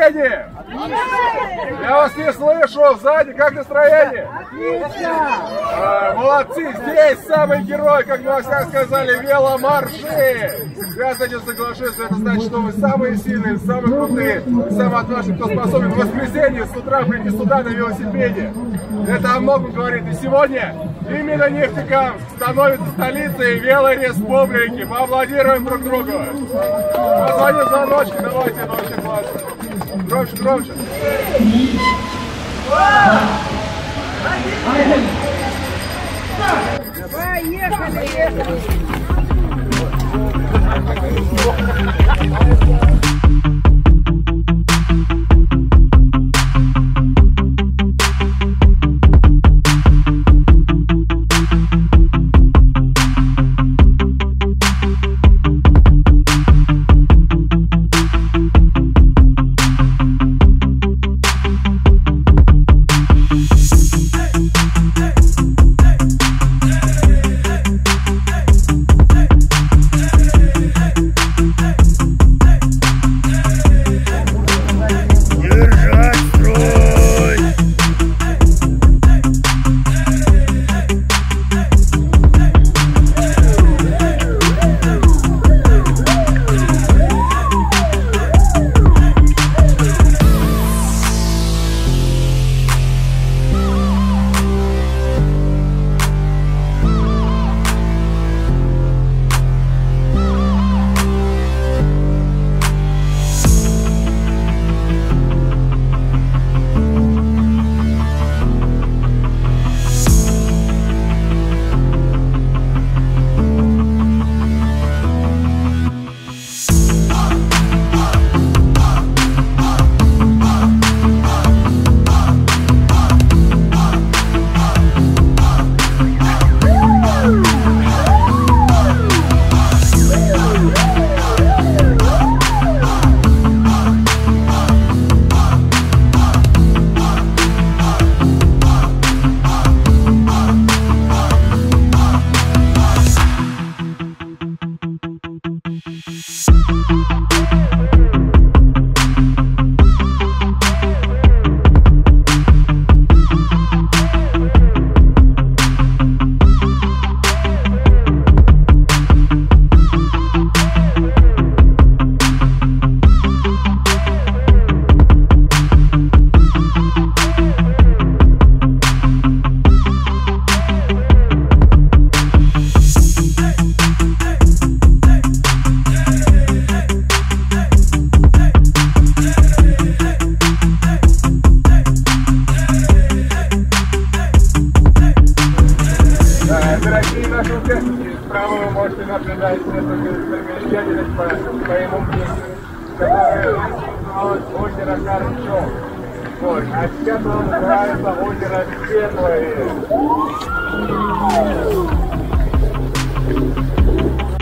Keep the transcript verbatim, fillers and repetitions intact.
настроение? Я вас не слышу. Сзади как настроение? А, молодцы. Здесь самый герой, как мы всегда сказали, веломарши. Я с этим соглашусь. Это значит, что вы самые сильные, самые крутые, самые отважные, кто способен в воскресенье с утра прийти сюда на велосипеде. Это о многом говорит. И сегодня именно Нефтекамск становится столицей велореспублики. Поаплодируем друг другу. Позвоним звоночки, давайте, это очень классно. Громче, громче. Поехали, ехали. Дорогие наши участники, справа вы можете наблюдать несколько замечательных по своему мнению, которое называлось озеро Карачев. Вот. А сейчас оно называется озеро Светлое.